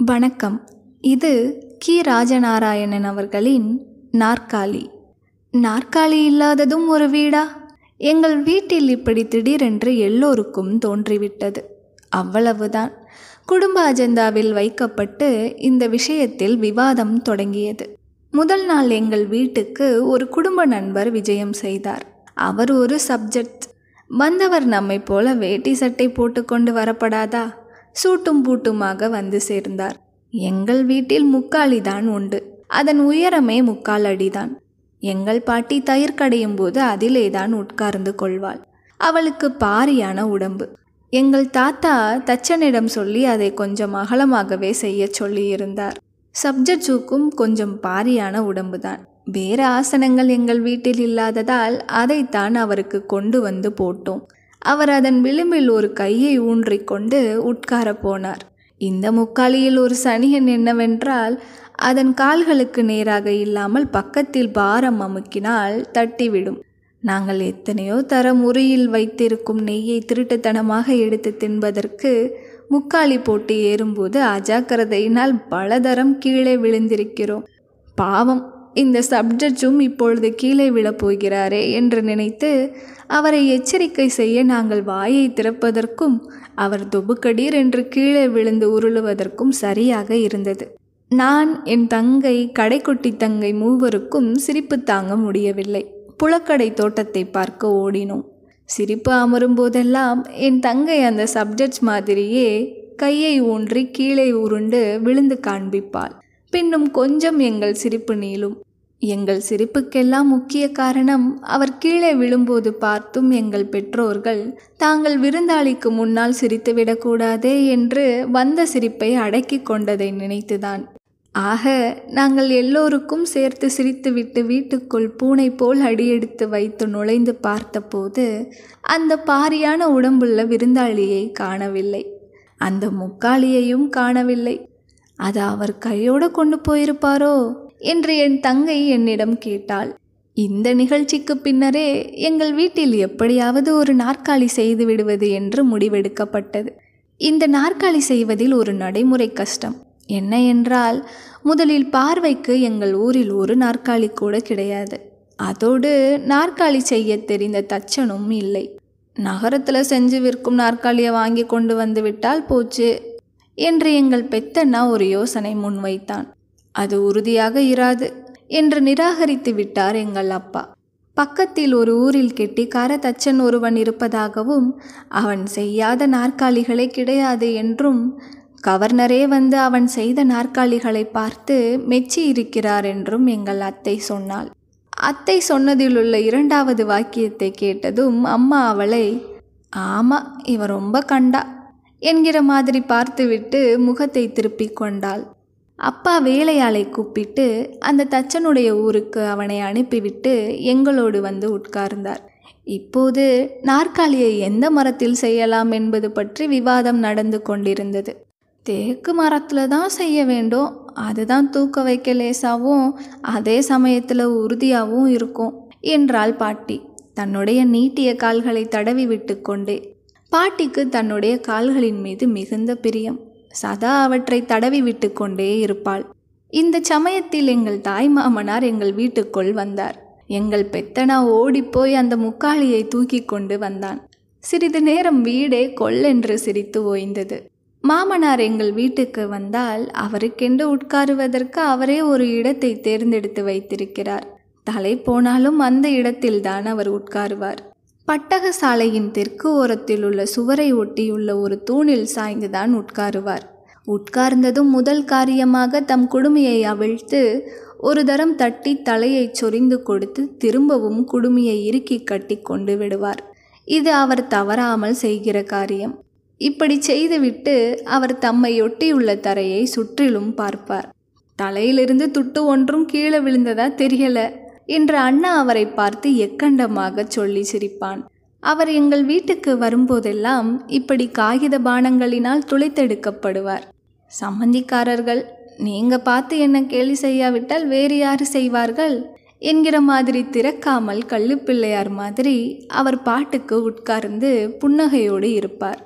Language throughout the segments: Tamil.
வணக்கம். இது கி. ராஜநாராயணன் அவர்களின் நாற்காலி. நாற்காலி இல்லாததும் ஒரு வீடா? எங்கள் வீட்டில் இப்படி திடீரென்று எல்லோருக்கும் தோன்றிவிட்டது. அவ்வளவுதான். குடும்ப அஜெண்டாவில் வைக்கப்பட்டு இந்த விஷயத்தில் விவாதம் தொடங்கியது. முதல் நாள் எங்கள் வீட்டுக்கு ஒரு குடும்ப நண்பர் விஜயம் செய்தார். அவர் ஒரு சப்ஜெக்ட். வந்தவர் நம்மை போல வேட்டி சட்டை போட்டுக்கொண்டு வரப்படாதா? சூட்டும் பூட்டுமாக வந்து சேர்ந்தார். எங்கள் வீட்டில் முக்காலிதான் உண்டு. அதன் உயரமே 3/4 அடிதான். எங்கள் பாட்டி தயிர் கடையும் போது அதிலேதான் உட்கார்ந்து கொள்வாள். அவளுக்கு பாரியான உடம்பு. எங்கள் தாத்தா தச்சனிடம் சொல்லி அதை கொஞ்சம் அகலமாகவே செய்ய சொல்லியிருந்தார். சப்ஜெக்டுக்கும் கொஞ்சம் பாரியான உடம்புதான். வேறு ஆசனங்கள் எங்கள் வீட்டில் இல்லாததால் அதைத்தான் அவருக்கு கொண்டு வந்து போட்டோம். அவர் அதன் விளிம்பில் ஒரு கையை ஊன்றிக்கொண்டு உட்கார போனார். இந்த முக்காலியில் ஒரு சனியன் என்னவென்றால், அதன் கால்களுக்கு நேராக இல்லாமல் பக்கத்தில் பாரம் அமுக்கினால் தட்டிவிடும். நாங்கள் எத்தனையோ தரம் உரியில் வைத்திருக்கும் நெய்யை திருட்டுத்தனமாக எடுத்து தின்பதற்கு முக்காலி போட்டு ஏறும்போது அஜாக்கிரதையினால் பலதரம் கீழே விழுந்திருக்கிறோம். பாவம், இந்த சப்ஜெக்டும் இப்பொழுது கீழே விழப்போகிறாரே என்று நினைத்து அவரை எச்சரிக்கை செய்ய நாங்கள் வாயை திறப்பதற்கும் அவர் தொபுக்கடீர் என்று கீழே விழுந்து உருளுவதற்கும் சரியாக இருந்தது. நான், என் தங்கை, கடைக்குட்டி தங்கை மூவருக்கும் சிரிப்பு தாங்க முடியவில்லை. புழக்கடை தோட்டத்தை பார்க்க ஓடினோம். சிரிப்பு அமரும் போதெல்லாம் என் தங்கை அந்த சப்ஜெக்ட் மாதிரியே கையை ஊன்றி கீழே உருண்டு விழுந்து காண்பிப்பாள். பின்னும் கொஞ்சம் எங்கள் சிரிப்பு நீளும். எங்கள் சிரிப்புக்கெல்லாம் முக்கிய காரணம், அவர் கீழே விழும்போது பார்த்தும் எங்கள் பெற்றோர்கள் தாங்கள் விருந்தாளிக்கு முன்னால் சிரித்துவிடக்கூடாதே என்று வந்த சிரிப்பை அடக்கி கொண்டதை நினைத்துதான். ஆக நாங்கள் எல்லோருக்கும் சேர்த்து சிரித்துவிட்டு வீட்டுக்குள் பூனை போல் அடியெடுத்து வைத்து நுழைந்து பார்த்தபோது அந்த பாரியான உடம்புள்ள விருந்தாளியை காணவில்லை. அந்த முக்காலியையும் காணவில்லை. அது அவர் கையோடு கொண்டு போயிருப்பாரோ என்று என் தங்கை என்னிடம் கேட்டாள். இந்த நிகழ்ச்சிக்கு பின்னரே எங்கள் வீட்டில் எப்படியாவது ஒரு நாற்காலி செய்து விடுவது என்று முடிவெடுக்கப்பட்டது. இந்த நாற்காலி செய்வதில் ஒரு நடைமுறை கஷ்டம். என்ன என்றால், முதலில் பார்வைக்கு எங்கள் ஊரில் ஒரு நாற்காலி கூட கிடையாது. அதோடு நாற்காலி செய்ய தெரிந்த தச்சனும் இல்லை. நகரத்தில் செஞ்சு விற்கும் நாற்காலியை வாங்கி கொண்டு வந்து விட்டால் போச்சு என்று எங்கள் பெத்தண்ணா ஒரு யோசனை முன்வைத்தான். அது உறுதியாக இராது என்று நிராகரித்து விட்டார் எங்கள் அப்பா. பக்கத்தில் ஒரு ஊரில் கெட்டிக்கார தச்சன் ஒருவன் இருப்பதாகவும் அவன் செய்யாத நாற்காலிகளே கிடையாது என்றும் கவர்னரே வந்து அவன் செய்த நாற்காலிகளை பார்த்து மெச்சி இருக்கிறார் என்றும் எங்கள் அத்தை சொன்னாள். அத்தை சொன்னதிலுள்ள 2வது வாக்கியத்தை கேட்டதும் அம்மா அவளை, ஆமா, இவ ரொம்ப கண்டா என்கிற மாதிரி பார்த்துவிட்டு முகத்தை திருப்பி கொண்டாள். அப்பா வேலையாளை கூப்பிட்டு அந்த தச்சனுடைய ஊருக்கு அவனை அனுப்பிவிட்டு எங்களோடு வந்து உட்கார்ந்தார். இப்போது நாற்காலியை எந்த மரத்தில் செய்யலாம் என்பது பற்றி விவாதம் நடந்து கொண்டிருந்தது. தேக்கு மரத்தில் தான் செய்ய வேண்டும், அதுதான் தூக்க வைக்க லேசாகவும் அதே சமயத்தில் உறுதியாகவும் இருக்கும் என்றாள் பாட்டி தன்னுடைய நீட்டிய கால்களை தடவி விட்டு கொண்டே. பாட்டிக்கு தன்னுடைய கால்களின் மீது மிகுந்த பிரியம். சதா அவற்றை தடவி விட்டு கொண்டே இருப்பாள். இந்த சமயத்தில் எங்கள் தாய் மாமனார் எங்கள் வீட்டுக்குள் வந்தார். எங்கள் பெத்தனா ஓடிப்போய் அந்த முக்காலியை தூக்கி கொண்டு வந்தான். சிறிது நேரம் வீடே கொல்லென்று சிரித்து ஓய்ந்தது. மாமனார் எங்கள் வீட்டுக்கு வந்தால் அவருக்கென்று உட்காருவதற்கு அவரே ஒரு இடத்தை தேர்ந்தெடுத்து வைத்திருக்கிறார். தலை போனாலும் அந்த இடத்தில்தான் அவர் உட்காருவார். பட்டக சாலையின் தெற்கு ஓரத்தில் உள்ள சுவரை ஒட்டியுள்ள ஒரு தூணில் சாய்ந்துதான் உட்காருவார். உட்கார்ந்ததும் முதல் காரியமாக தம் குடுமியை அவிழ்த்து ஒரு தரம் தட்டி தலையை சொரிந்து கொடுத்து திரும்பவும் குடுமியை இறுக்கி கட்டி கொண்டு விடுவார். இது அவர் தவறாமல் செய்கிற காரியம். இப்படி செய்துவிட்டு அவர் தம்மை ஒட்டியுள்ள தரையை சுற்றிலும் பார்ப்பார். தலையிலிருந்து துட்டு ஒன்றும் கீழே விழுந்ததா தெரியல என்று அண்ணா அவரை பார்த்து எக்கண்டமாக சொல்லி சிரிப்பான். அவர் எங்கள் வீட்டுக்கு வரும்போதெல்லாம் இப்படி காகித பானங்களினால் துளைத்தெடுக்கப்படுவார். சம்பந்திக்காரர்கள், நீங்க பார்த்து என்ன கேலி செய்யாவிட்டால் வேறு யாரு செய்வார்கள் என்கிற மாதிரி திறக்காமல் கள்ளுப்பிள்ளையார் மாதிரி அவர் பாட்டுக்கு உட்கார்ந்து புன்னகையோடு இருப்பார்.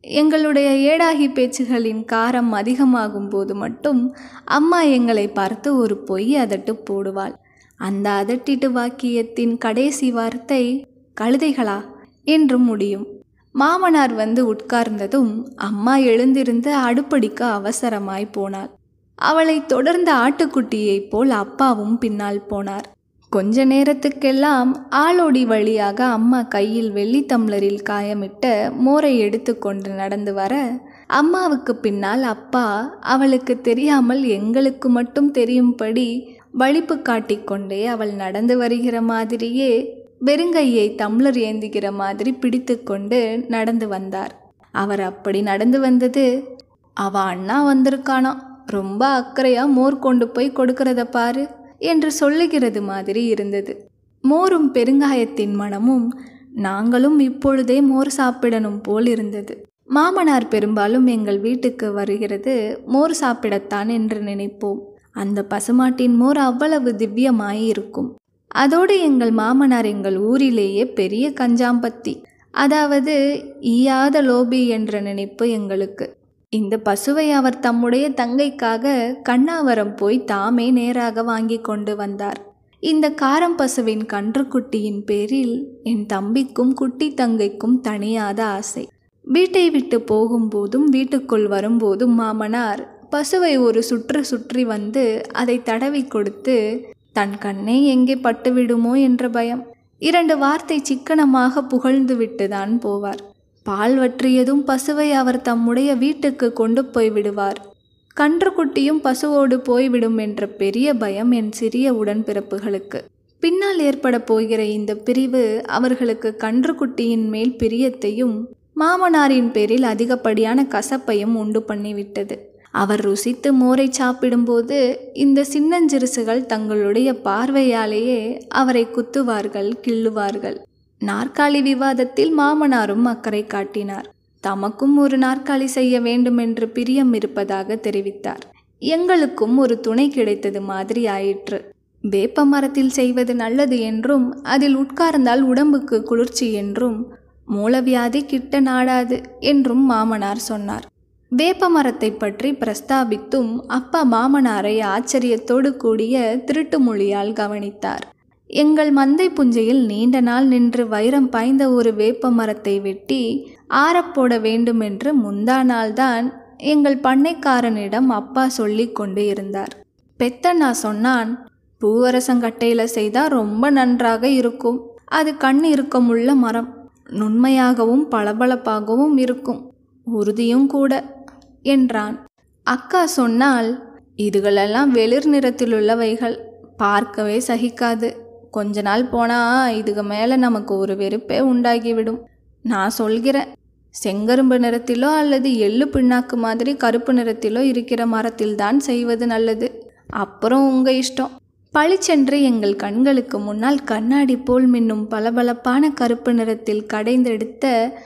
எங்களுடைய ஏடாகி பேச்சுகளின் காரம் அதிகமாகும் போது மட்டும் அம்மா எங்களை பார்த்து ஒரு பொய் அதட்டு போடுவாள். அந்த அதட்டிட்டு வாக்கியத்தின் கடைசி வார்த்தை கழுதைகளா என்று முடியும். மாமனார் வந்து உட்கார்ந்ததும் அம்மா எழுந்திருந்து அடுப்படிக்க அவசரமாய் போனாள். அவளை தொடர்ந்த ஆட்டுக்குட்டியைப் போல் அப்பாவும் பின்னால் போனார். கொஞ்ச நேரத்துக்கெல்லாம் ஆளோடி வழியாக அம்மா கையில் வெள்ளி தம்ளரில் காயமிட்ட மோரை எடுத்து கொண்டு நடந்து வர, அம்மாவுக்கு பின்னால் அப்பா அவளுக்கு தெரியாமல் எங்களுக்கு மட்டும் தெரியும்படி வலிப்பு காட்டிக்கொண்டே அவள் நடந்து வருகிற மாதிரியே வெறுங்கையை தம்ளர் ஏந்துகிற மாதிரி பிடித்து கொண்டு நடந்து வந்தார். அவர் அப்படி நடந்து வந்தது, அவ அண்ணா வந்திருக்கானா, ரொம்ப அக்கறையா மோர் கொண்டு போய் கொடுக்கறத பாரு என்று சொல்லுகிறது மாதிரி இருந்தது. மோரும் பெருங்காயத்தின் மனமும் நாங்களும் இப்பொழுதே மோர் சாப்பிடணும் போல் இருந்தது. மாமனார் பெரும்பாலும் எங்கள் வீட்டுக்கு வருகிறது மோர் சாப்பிடத்தான் என்று நினைப்போம். அந்த பசுமாட்டின் மோர் அவ்வளவு திவ்யமாயிருக்கும். அதோடு எங்கள் மாமனார் எங்கள் ஊரிலேயே பெரிய கஞ்சாம்பத்தி, அதாவது ஈயாத லோபி என்ற நினைப்பு எங்களுக்கு. இந்த பசுவை அவர் தம்முடைய தங்கைக்காக கண்ணாவரம் போய் தாமே நேராக வாங்கி கொண்டு வந்தார். இந்த காரம் பசுவின் கன்றுக்குட்டியின் பேரில் என் தம்பிக்கும் குட்டி தங்கைக்கும் தனியாத ஆசை. வீட்டை விட்டு போகும்போதும் வீட்டுக்குள் வரும்போதும் மாமனார் பசுவை ஒரு சுற்றி வந்து அதை தடவி கொடுத்து, தன் கண்ணே எங்கே பட்டுவிடுமோ என்ற பயம், 2 வார்த்தை சிக்கனமாக புகழ்ந்து விட்டுதான் போவார். பால் வற்றியதும் பசுவை அவர் தம்முடைய வீட்டுக்கு கொண்டு போய் விடுவார். கன்றுக்குட்டியும் பசுவோடு போய்விடும் என்ற பெரிய பயம் என் சிறிய உடன்பிறப்புகளுக்கு. பின்னால் ஏற்பட போகிற இந்த பிரிவு அவர்களுக்கு கன்றுக்குட்டியின் மேல் பிரியத்தையும் மாமனாரின் பேரில் அதிகப்படியான கசப்பையும் உண்டு பண்ணிவிட்டது. அவர் ருசித்து மோரை சாப்பிடும்போது இந்த சின்னஞ்சிறுசுகள் தங்களுடைய பார்வையாலேயே அவரை குத்துவார்கள், கிள்ளுவார்கள். நாற்காலி விவாதத்தில் மாமனாரும் அக்கறை காட்டினார். தமக்கும் ஒரு நாற்காலி செய்ய வேண்டுமென்று பிரியம் இருப்பதாக தெரிவித்தார். எங்களுக்கும் ஒரு துணை கிடைத்தது மாதிரி ஆயிற்று. வேப்ப மரத்தில் செய்வது நல்லது என்றும் அதில் உட்கார்ந்தால் உடம்புக்கு குளிர்ச்சி என்றும் மூலவியாதி கிட்ட நாடாது என்றும் மாமனார் சொன்னார். வேப்ப மரத்தை பற்றி பிரஸ்தாபித்தும் அப்பா மாமனாரை ஆச்சரியத்தோடு கூடிய திருட்டு மொழியால் கவனித்தார். எங்கள் மந்தை புஞ்சையில் நீண்ட நாள் நின்று வைரம் பாய்ந்த ஒரு வேப்ப மரத்தை வெட்டி ஆறப்போட வேண்டுமென்று முந்தா நாள்தான் எங்கள் பண்ணைக்காரனிடம் அப்பா சொல்லி கொண்டு இருந்தார். பெத்தண்ணா சொன்னான், பூவரசங்கட்டையில் செய்தால் ரொம்ப நன்றாக இருக்கும். அது கண் இறுக்கமுள்ள மரம், நுண்மையாகவும் பளபளப்பாகவும் இருக்கும், உறுதியும் கூட என்றான். அக்கா சொன்னால், இதுகளெல்லாம் வெளிர் நிறத்திலுள்ளவைகள், பார்க்கவே சகிக்காது. கொஞ்ச நாள் போனால் இதுக்கு மேலே நமக்கு ஒரு வெறுப்பே உண்டாகிவிடும். நான் சொல்கிறேன், செங்கரும்பு நிறத்திலோ அல்லது எள்ளு பின்னாக்கு மாதிரி கருப்பு நிறத்திலோ இருக்கிற மரத்தில்தான் செய்வது நல்லது. அப்புறம் உங்கள் இஷ்டம். பளிச்சென்று எங்கள் கண்களுக்கு முன்னால் கண்ணாடி போல் மின்னும் பளபளப்பான கருப்பு நிறத்தில் கடைந்தெடுத்த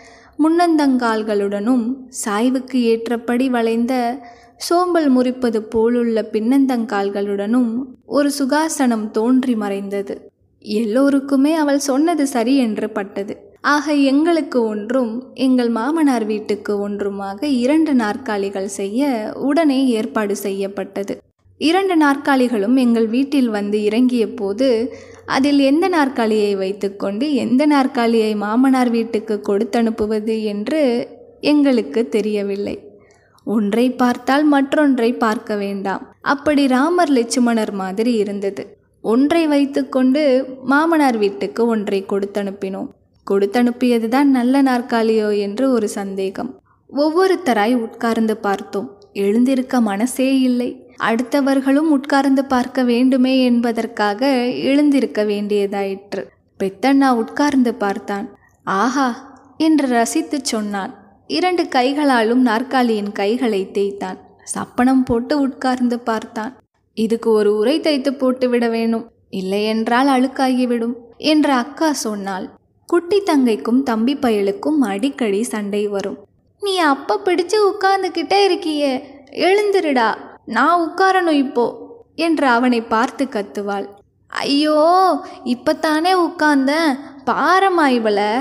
முன்னந்தங்கால்களுடனும் சாய்வுக்கு ஏற்றபடி வளைந்த சோம்பல் முறிப்பது போலுள்ள பின்னந்தங்கால்களுடனும் ஒரு சுகாசனம் தோன்றி மறைந்தது. எல்லோருக்குமே அவள் சொன்னது சரி என்று பட்டது. ஆக எங்களுக்கு ஒன்றும் எங்கள் மாமனார் வீட்டுக்கு ஒன்றுமாக 2 நாற்காலிகள் செய்ய உடனே ஏற்பாடு செய்யப்பட்டது. 2 நாற்காலிகளும் எங்கள் வீட்டில் வந்து இறங்கிய போது அதில் எந்த நாற்காலியை வைத்துக்கொண்டு எந்த நாற்காலியை மாமனார் வீட்டுக்கு கொடுத்தனுப்புவது என்று எங்களுக்கு தெரியவில்லை. ஒன்றை பார்த்தால் மற்றொன்றை பார்க்க வேண்டாம், அப்படி ராமர் லட்சுமணர் மாதிரி இருந்தது. ஒன்றை வைத்துக்கொண்டு மாமனார் வீட்டுக்கு ஒன்றை கொடுத்தனுப்பினோம். கொடுத்தனுப்பியதுதான் நல்ல நாற்காலியோ என்று ஒரு சந்தேகம். ஒவ்வொருத்தராய் உட்கார்ந்து பார்த்தோம். எழுந்திருக்க மனசே இல்லை. அடுத்தவர்களும் உட்கார்ந்து பார்க்க வேண்டுமே என்பதற்காக எழுந்திருக்க வேண்டியதாயிற்று. பெத்தண்ணா உட்கார்ந்து பார்த்தான். ஆஹா என்று ரசித்து சொன்னான். 2 கைகளாலும் நாற்காலியின் கைகளை தேய்த்தான். சப்பனம் போட்டு உட்கார்ந்து பார்த்தான். இதுக்கு ஒரு உரை தைத்து போட்டு விட வேணும், இல்லையென்றால் அழுக்காகிவிடும் என்று அக்கா சொன்னாள். குட்டி தங்கைக்கும் தம்பி பயலுக்கும் அடிக்கடி சண்டை வரும். நீ அப்ப பிடிச்சு உட்கார்ந்துக்கிட்டே இருக்கியே, எழுந்திருடா, நான் உட்காரணும் இப்போ என்று அவனை பார்த்து கத்துவாள். ஐயோ இப்பத்தானே உட்கார்ந்தேன், பாரமா இவளை,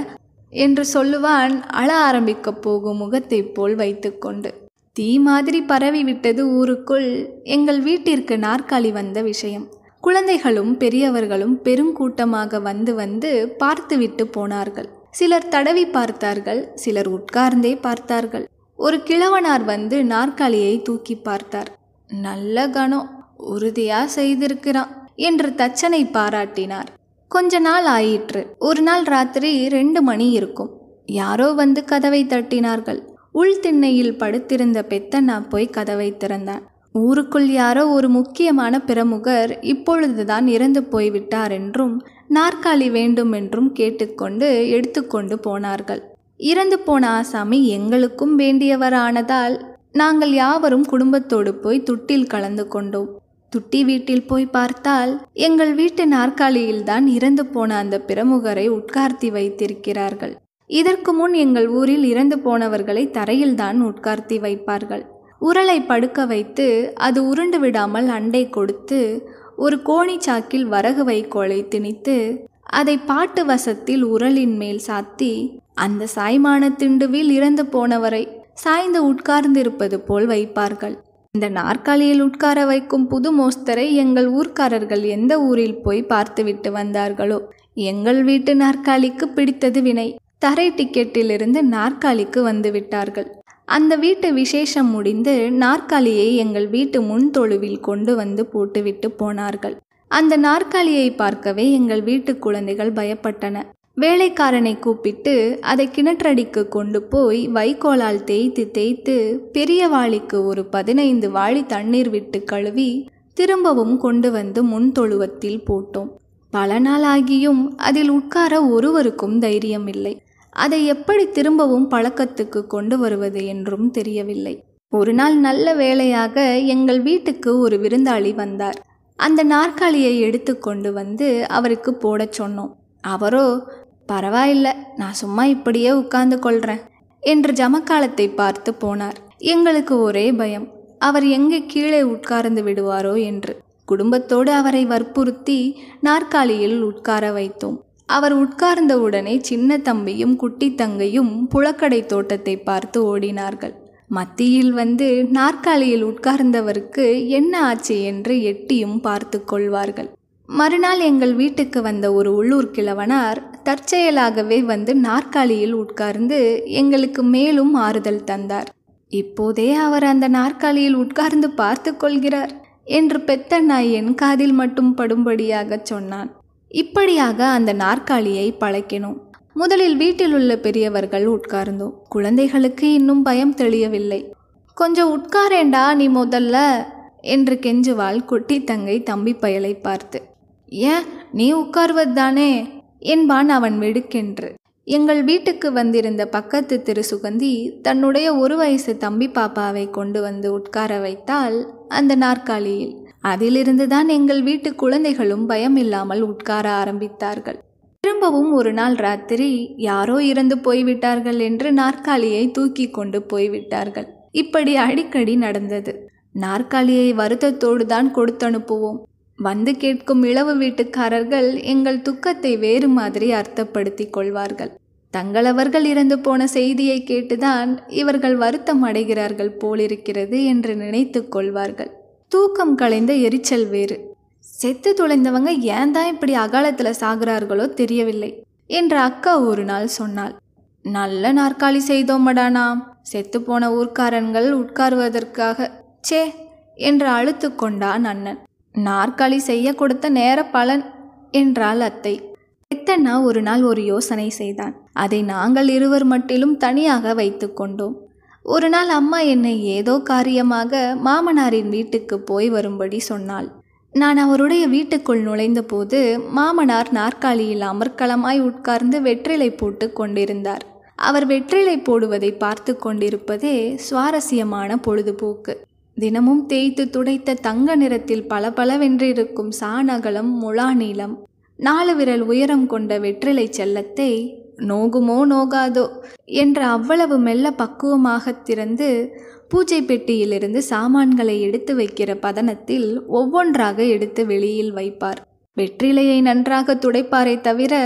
என்று சொல்லுவான் அழ ஆரம்பிக்கப் போகும் முகத்தை போல் வைத்துக்கொண்டு. தீ மாதிரி பரவி விட்டது ஊருக்குள் எங்கள் வீட்டிற்கு நாற்காலி வந்த விஷயம். குழந்தைகளும் பெரியவர்களும் பெருங்கூட்டமாக வந்து வந்து பார்த்துவிட்டு போனார்கள். சிலர் தடவி பார்த்தார்கள், சிலர் உட்கார்ந்தே பார்த்தார்கள். ஒரு கிழவனார் வந்து நாற்காலியை தூக்கி பார்த்தார். நல்ல கணம், உறுதியா செய்திருக்கிறான் என்று தச்சனை பாராட்டினார். கொஞ்ச நாள் ஆயிற்று. ஒரு நாள் ராத்திரி 2 மணி இருக்கும். யாரோ வந்து கதவை தட்டினார்கள். உள் திண்ணையில் படுத்திருந்த பெத்தண்ணா போய் கதவை திறந்தான். ஊருக்குள் யாரோ ஒரு முக்கியமான பிரமுகர் இப்பொழுதுதான் இறந்து போய்விட்டார் என்றும் நாற்காலி வேண்டும் என்றும் கேட்டுக்கொண்டு எடுத்துக்கொண்டு போனார்கள். இறந்து போன ஆசாமி எங்களுக்கும் வேண்டியவரானதால் நாங்கள் யாவரும் குடும்பத்தோடு போய் துட்டில் கலந்து கொண்டோம். துட்டி வீட்டில் போய் பார்த்தால் எங்கள் வீட்டு நாற்காலியில்தான் இறந்து போன அந்த பிரமுகரை உட்கார்த்தி வைத்திருக்கிறார்கள். இதற்கு முன் எங்கள் ஊரில் இறந்து போனவர்களை தரையில்தான் உட்கார்த்தி வைப்பார்கள். உரலை படுக்க வைத்து அது உருண்டு விடாமல் அண்டை கொடுத்து ஒரு கோணி சாக்கில் வரகு வைக்கோலை திணித்து அதை பாட்டு வசத்தில் உரலின் மேல் சாத்தி அந்த சாய்மான திண்டுவில் இறந்து போனவரை சாய்ந்து உட்கார்ந்திருப்பது போல் வைப்பார்கள். இந்த நாற்காலியில் உட்கார வைக்கும் புது மோஸ்தரை எங்கள் ஊர்க்காரர்கள் எந்த ஊரில் போய் பார்த்துவிட்டு வந்தார்களோ எங்கள் வீட்டு நாற்காலிக்கு பிடித்தது வினை. தரை டிக்கெட்டிலிருந்து நாற்காலிக்கு வந்து விட்டார்கள். அந்த வீட்டு விசேஷம் முடிந்து நாற்காலியை எங்கள் வீட்டு முன் தொழுவில் கொண்டு வந்து போட்டுவிட்டு போனார்கள். அந்த நாற்காலியை பார்க்கவே எங்கள் வீட்டு குழந்தைகள் பயப்பட்டன. வேலைக்காரனை கூப்பிட்டு அதை கிணற்றடிக்கு கொண்டு போய் வைக்கோலால் தேய்த்து தேய்த்து பெரிய வாளிக்கு ஒரு 15 வாளி தண்ணீர் விட்டு கழுவி திரும்பவும் கொண்டு வந்து முன் தொழுவத்தில் போட்டோம். பல நாள் ஆகியும் அதில் உட்கார ஒருவருக்கும் தைரியம் இல்லை. அதை எப்படி திரும்பவும் பழக்கத்துக்கு கொண்டு வருவது என்றும் தெரியவில்லை. ஒரு நாள் நல்ல வேளையாக எங்கள் வீட்டுக்கு ஒரு விருந்தாளி வந்தார். அந்த நாற்காலியை எடுத்து கொண்டு வந்து அவருக்கு போடச் சொன்னோம். அவரோ, பரவாயில்லை, நான் சும்மா இப்படியே உட்கார்ந்து கொள்றேன் என்று ஜமக்காலத்தை பார்த்து போனார். எங்களுக்கு ஒரே பயம், அவர் எங்கே கீழே உட்கார்ந்து விடுவாரோ என்று. குடும்பத்தோடு அவரை வற்புறுத்தி நாற்காலியில் உட்கார வைத்தோம். அவர் உட்கார்ந்தவுடனே சின்ன தம்பியும் குட்டி தங்கையும் புழக்கடை தோட்டத்தை பார்த்து ஓடினார்கள். மத்தியில் வந்து நாற்காலியில் உட்கார்ந்தவருக்கு என்ன ஆச்சு என்று எட்டியும் பார்த்து கொள்வார்கள். மறுநாள் எங்கள் வீட்டுக்கு வந்த ஒரு உள்ளூர் கிழவனார் தற்செயலாகவே வந்து நாற்காலியில் உட்கார்ந்து எங்களுக்கு மேலும் ஆறுதல் தந்தார். இப்போதே அவர் அந்த நாற்காலியில் உட்கார்ந்து பார்த்து கொள்கிறார் என்று பெத்தண்ணா என் காதில் மட்டும் படும்படியாக சொன்னான். இப்படியாக அந்த நாற்காலியை பழக்கினோம். முதலில் வீட்டில் உள்ள பெரியவர்கள் உட்கார்ந்தோம். குழந்தைகளுக்கு இன்னும் பயம் தெளியவில்லை. கொஞ்சம் உட்காரேண்டா நீ முதல்ல என்று கெஞ்சுவாள் குட்டி தங்கை தம்பி பயலை பார்த்து. ஏன், நீ உட்கார்வதுதானே என்பான் அவன் வெடுக்கென்று. எங்கள் வீட்டுக்கு வந்திருந்த பக்கத்து திரு சுகந்தி தன்னுடைய 1 வயசு தம்பி பாப்பாவை கொண்டு வந்து உட்கார வைத்தால் அந்த நாற்காலியில். அதிலிருந்துதான் எங்கள் வீட்டு குழந்தைகளும் பயம் இல்லாமல் உட்கார ஆரம்பித்தார்கள். திரும்பவும் ஒரு நாள் ராத்திரி யாரோ இறந்து போய்விட்டார்கள் என்று நாற்காலியை தூக்கி கொண்டு போய்விட்டார்கள். இப்படி அடிக்கடி நடந்தது. நாற்காலியை வருத்தத்தோடு தான் கொடுத்தனுப்புவோம். வந்து கேட்கும் இளவு வீட்டுக்காரர்கள் எங்கள் துக்கத்தை வேறு மாதிரி அர்த்தப்படுத்தி கொள்வார்கள். தங்களவர்கள் இறந்து போன செய்தியை கேட்டுதான் இவர்கள் வருத்தம் அடைகிறார்கள் போலிருக்கிறது என்று நினைத்து கொள்வார்கள். தூக்கம் கலைந்த எரிச்சல் வேறு. செத்து தொலைந்தவங்க ஏன் தான் இப்படி அகாலத்தில் சாகிறார்களோ தெரியவில்லை என்று அக்கா ஒரு நாள் சொன்னாள். நல்ல நாற்காலி செய்தோமடா நாம், செத்து போன ஊர்க்காரன்கள் உட்காருவதற்காக சே என்று அழுத்து கொண்டான் அண்ணன். நாற்காலி செய்ய கொடுத்த நேர பலன் என்றாள் அத்தை. பெத்தண்ணா ஒரு நாள் ஒரு யோசனை செய்தான். அதை நாங்கள் இருவர் மட்டிலும் தனியாக வைத்து கொண்டோம். ஒரு நாள் அம்மா என்னை ஏதோ காரியமாக மாமனாரின் வீட்டுக்கு போய் வரும்படி சொன்னாள். நான் அவருடைய வீட்டுக்குள் நுழைந்த போது மாமனார் நாற்காலியில் அமர்க்களமாய் உட்கார்ந்து வெற்றிலை போட்டு கொண்டிருந்தார். அவர் வெற்றிலை போடுவதை பார்த்து கொண்டிருப்பதே சுவாரஸ்யமான பொழுதுபோக்கு. தினமும் தேய்த்து துடைத்த தங்க நிறத்தில் பளபளவென்றிருக்கும் சாணகலம் முழா நீளம் 4 விரல் உயரம் கொண்ட வெற்றிலை செல்லத்தை நோகுமோ நோகாதோ என்று அவ்வளவு மெல்ல பக்குவமாக திறந்து பூஜை பெட்டியிலிருந்து சாமான்களை எடுத்து வைக்கிற பதனத்தில் ஒவ்வொன்றாக எடுத்து வெளியில் வைப்பார். வெற்றிலையை நன்றாக துடைப்பாரை தவிர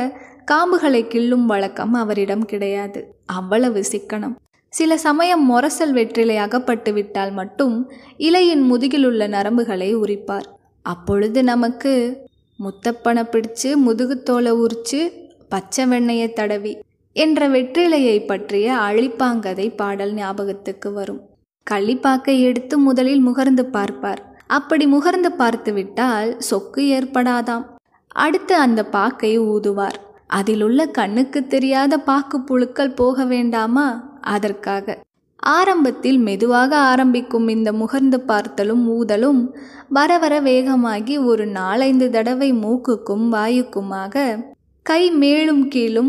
காம்புகளை கிள்ளும் வழக்கம் அவரிடம் கிடையாது. அவ்வளவு சிக்கனம். சில சமயம் மொரசல் வெற்றிலை அகப்பட்டு விட்டால் மட்டும் இலையின் முதுகிலுள்ள நரம்புகளை உரிப்பார். அப்பொழுது நமக்கு முத்தப்பனை பிடிச்சு முதுகுத்தோலை உரிச்சு பச்சை வெண்ணெயை தடவி என்ற வெற்றிலையை பற்றிய அழிப்பாங்கதை பாடல் ஞாபகத்துக்கு வரும். கள்ளிப்பாக்கை எடுத்து முதலில் முகர்ந்து பார்ப்பார். அப்படி முகர்ந்து பார்த்து விட்டால் சொக்கு ஏற்படாதாம். அடுத்து அந்த பாக்கை ஊதுவார். அதிலுள்ள கண்ணுக்கு தெரியாத பாக்கு புழுக்கள் போக வேண்டாமா? அதற்காக. ஆரம்பத்தில் மெதுவாக ஆரம்பிக்கும் இந்த முகர்ந்து பார்த்தலும் ஊதலும் வர வர வேகமாகி ஒரு 4-5 தடவை மூக்குக்கும் வாயுக்குமாக கை மேலும் கீழும்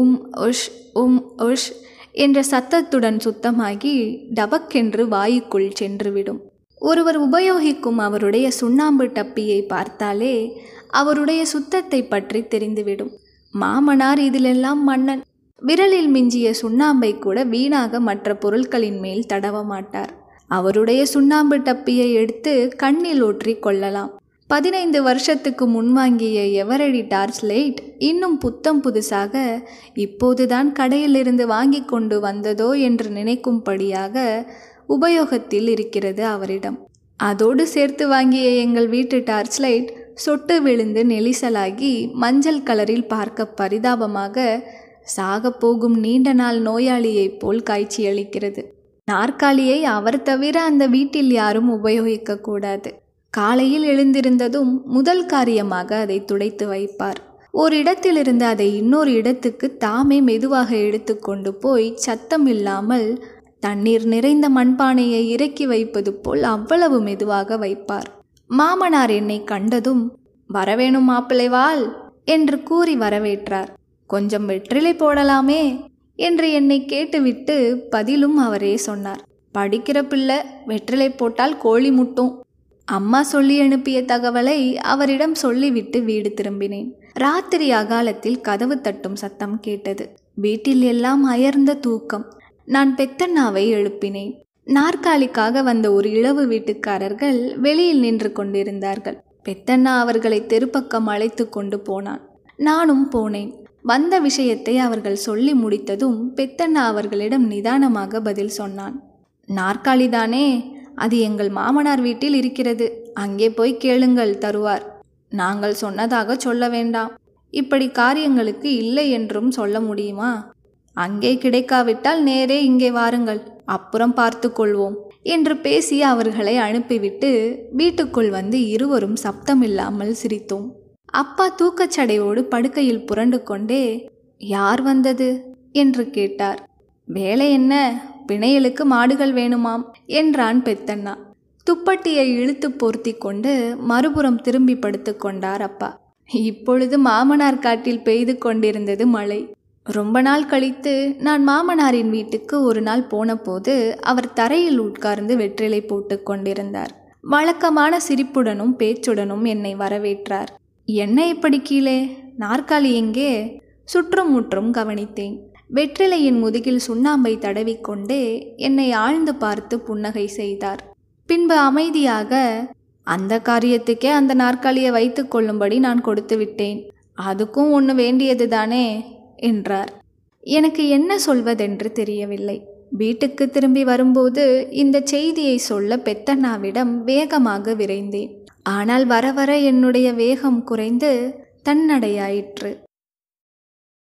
உஷ் என்ற சத்தத்துடன் சுத்தமாகி டபக்கென்று வாயுக்குள் சென்றுவிடும். ஒருவர் உபயோகிக்கும் அவருடைய சுண்ணாம்பு டப்பியை பார்த்தாலே அவருடைய சுத்தத்தை பற்றி தெரிந்துவிடும். மாமனார் இதிலெல்லாம் மன்னன். விரலில் மிஞ்சிய சுண்ணாம்பை கூட வீணாக மற்ற பொருட்களின் மேல் தடவ மாட்டார். அவருடைய சுண்ணாம்பு டப்பியை எடுத்து கண்ணில் ஊற்றி கொள்ளலாம். 15 வருஷத்துக்கு முன் வாங்கிய எவரடி டார்ச் லைட் இன்னும் புத்தம் புதுசாக இப்போதுதான் கடையிலிருந்து வாங்கி கொண்டு வந்ததோ என்று நினைக்கும்படியாக உபயோகத்தில் இருக்கிறது அவரிடம். அதோடு சேர்த்து வாங்கிய எங்கள் வீட்டு டார்ச் லைட் சொட்டு விழுந்து நெளிசலாகி மஞ்சள் கலரில் பார்க்க பரிதாபமாக சாகப்போகும் நீண்ட நாள் நோயாளியைப் போல் காய்ச்சியளிக்கிறது. நாற்காலியை அவர் தவிர அந்த வீட்டில் யாரும் உபயோகிக்க கூடாது. காலையில் எழுந்திருந்ததும் முதல் காரியமாக அதை துடைத்து வைப்பார். ஒரு இடத்திலிருந்து அதை இன்னொரு இடத்துக்கு தாமே மெதுவாக எடுத்து கொண்டு போய் சத்தம் இல்லாமல் தண்ணீர் நிறைந்த மண்பானையை இறக்கி வைப்பது போல் அவ்வளவு மெதுவாக வைப்பார். மாமனார் என்னை கண்டதும் வரவேணும் மாப்பிள்ளை வாள் என்று கூறி வரவேற்றார். கொஞ்சம் வெற்றிலை போடலாமே என்று என்னை கேட்டுவிட்டு பதிலும் அவரே சொன்னார். படிக்கிற பிள்ளை, வெற்றிலை போட்டால் கோழி முட்டும். அம்மா சொல்லி அனுப்பிய தகவலை அவரிடம் சொல்லிவிட்டு வீடு திரும்பினேன். ராத்திரி அகாலத்தில் கதவு தட்டும் சத்தம் கேட்டது. வீட்டில் எல்லாம் அயர்ந்த தூக்கம். நான் பெத்தண்ணாவை எழுப்பினேன். நாற்காலிக்காக வந்த ஒரு இளவு வீட்டுக்காரர்கள் வெளியில் நின்று கொண்டிருந்தார்கள். பெத்தண்ணா அவர்களை தெருப்பக்கம் அழைத்து கொண்டு போனான். நானும் போனேன். வந்த விஷயத்தை அவர்கள் சொல்லி முடித்ததும் பெத்தண்ணா அவர்களிடம் நிதானமாக பதில் சொன்னான். நாற்காலிதானே, அது எங்கள் மாமனார் வீட்டில் இருக்கிறது. அங்கே போய் கேளுங்கள், தருவார். நாங்கள் சொன்னதாக சொல்ல வேண்டாம். இப்படி காரியங்களுக்கு இல்லை என்றும் சொல்ல முடியுமா? அங்கே கிடைக்காவிட்டால் நேரே இங்கே வாருங்கள், அப்புறம் பார்த்து கொள்வோம் என்று பேசி அவர்களை அனுப்பிவிட்டு வீட்டுக்குள் வந்து இருவரும் சப்தமில்லாமல் சிரித்தோம். அப்பா தூக்கச்சடையோடு படுக்கையில் புரண்டு கொண்டே யார் வந்தது என்று கேட்டார். வேலை என்ன, பிணையலுக்கு மாடுகள் வேணுமாம் என்றான் பெத்தண்ணா. துப்பட்டியை இழுத்து பொருத்தி கொண்டு மறுபுறம் திரும்பி படுத்து கொண்டார் அப்பா. இப்பொழுது மாமனார் காட்டில் பெய்து கொண்டிருந்தது மழை. ரொம்ப நாள் கழித்து நான் மாமனாரின் வீட்டுக்கு ஒரு நாள் போன போது அவர் தரையில் உட்கார்ந்து வெற்றிலை போட்டு கொண்டிருந்தார். வழக்கமான சிரிப்புடனும் பேச்சுடனும் என்னை வரவேற்றார். என்ன இப்படி கீழே? நாற்காலி எங்கே? சுற்றும் முற்றும் கவனித்தேன். வெற்றிலையின் முதுகில் சுண்ணாம்பை தடவிக்கொண்டே என்னை ஆழ்ந்து பார்த்து புன்னகை செய்தார். பின்பு அமைதியாக, அந்த காரியத்துக்கே அந்த நாற்காலியை வைத்து கொள்ளும்படி நான் கொடுத்து விட்டேன். அதுக்கும் ஒன்று வேண்டியது தானே என்றார். எனக்கு என்ன சொல்வதென்று தெரியவில்லை. வீட்டுக்கு திரும்பி வரும்போது இந்த செய்தியை சொல்ல பெத்தண்ணாவிடம் வேகமாக விரைந்தேன். ஆனால் வர வர என்னுடைய வேகம் குறைந்து தன்னடையாயிற்று.